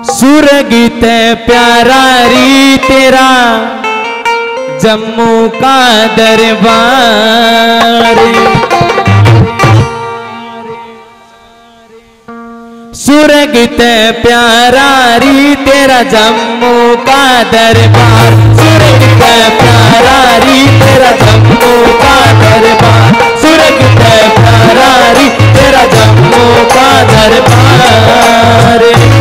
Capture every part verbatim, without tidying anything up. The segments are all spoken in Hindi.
सुरग ते प्यारा री तेरा जम्मू का दरबार, सुरग ते प्यारा री तेरा जम्मू का दरबार, सुरग ते प्यारा री तेरा जम्मू का दरबार, सुरग ते प्यारा री तेरा जम्मू का दरबार।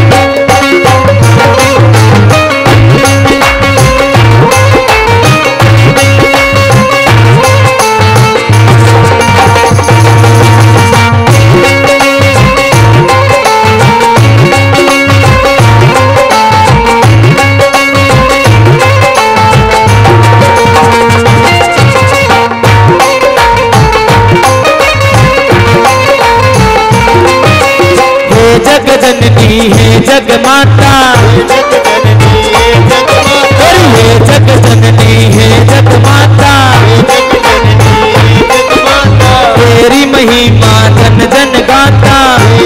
जग जननी है जग माता, जग जननी है जग माता, ये जग जननी है जग माता, जग जननी है जग माता, तेरी महिमा जन जन गाता,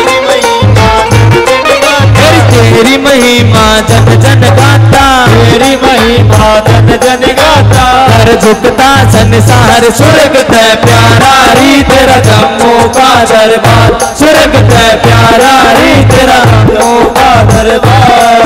तेरी महिमा जन जन गाता, तेरी महिमा जन जन गाता, हर झुकता संसार सुरग ते प्यारा री तेरा जम्मू का दरबार, सुरग ते प्यारा री तेरा जम्मू का दरबार।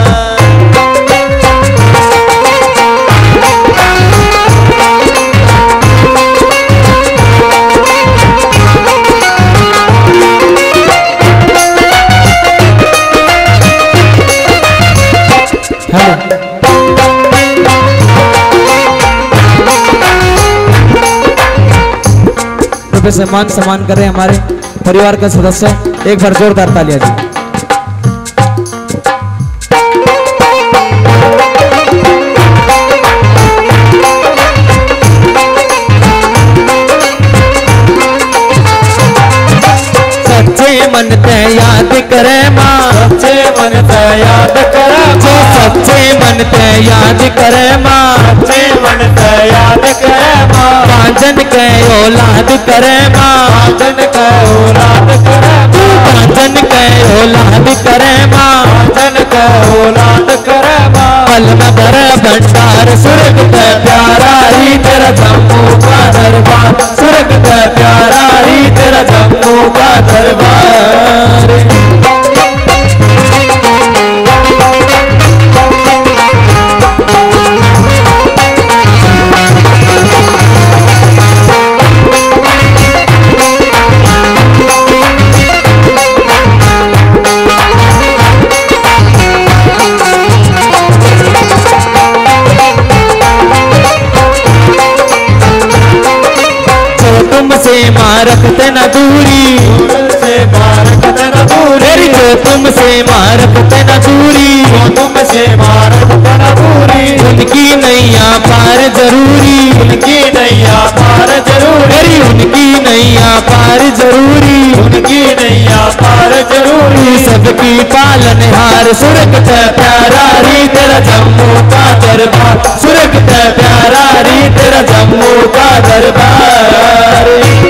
सम्मान सम्मान कर रहे हैं हमारे परिवार का सदस्य, एक बार जोरदार तालियां दी। सच्चे मन ते याद करे माँ, सच्चे मन ते याद करे माँ, सच्चे मन ते याद करे माँ, सच्चे मन ते याद करे माँ, कांचन के औलाद करे माँ, कांचन के औलाद करे माँ, कांचन के औलाद करे माँ, कांचन के औलाद करे माँ, पल में भरे भंडार सुरग ते प्यारा री तेरा जम्मू का दरबार, सुरग ते प्यारा री तेरा जम्मू का दरबार। तुमसे मारकते न दूरी, तुमसे मारकते न दूरी, जो तुमसे मारकते न दूरी, तुमसे मारकते न दूरी, उनकी नैया पार जरूरी, उनकी नैया पार जरूरी, उनकी नैया पार जरूरी, उनकी नैया पार जरूरी, सबकी पालनहार सुरग ते प्यारा री तेरा जम्मू का दरबार, सुरग ते प्यारा री तेरा जम्मू का दरबार।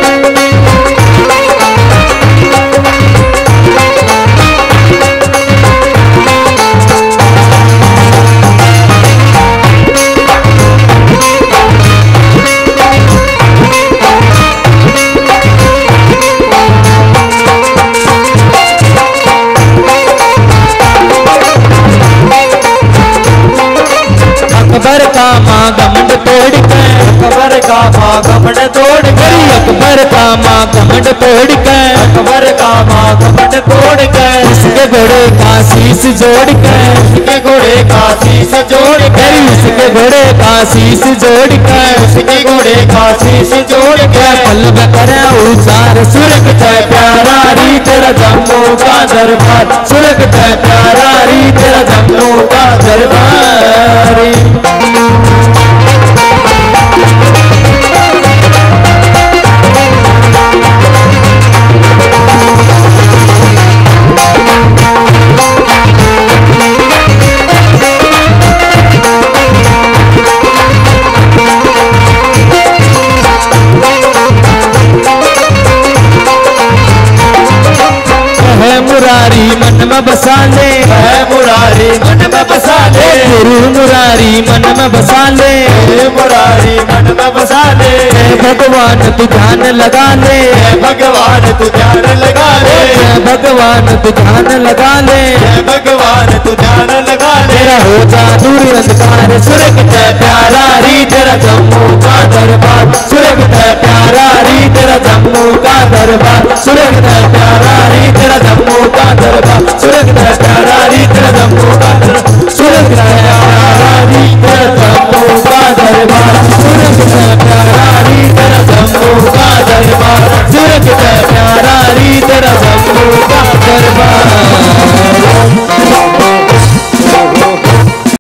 अकबर का माँ घमंड तोड़ के, अकबर का माँ घमंड तोड़ के, अकबर का माँ घमंड तोड़ के, अकबर का माँ घमंड तोड़ के, उसके घोड़े का शीश जोड़ के, उसके घोड़े का शीश जोड़ के, उसके घोड़े का शीश जोड़ के, उसके घोड़े का शीश जोड़ के, पल में करे उचार सुरग ते प्यारा री तेरा जम्मू का दरबार, सुरग ते प्यारा री तेरा जम्मू का दरबार। मुरारी मन में बसा ले, है मुरारी मन में बसा ले, गुरु मुरारी मन में बसा ले, हे मुरारी मन में बसा ले, भगवान तू ध्यान लगा ले, भगवान तू ध्यान लगा ले, भगवान तू ध्यान लगा ले, भगवान तू ध्यान लगा ले। तेरा हो जा दूर अंधकार, सुरक्षित है प्यारा री तेरा जम्मू का दरबार, सुरक्षित है प्यारा री तेरा जम्मू का दरबार।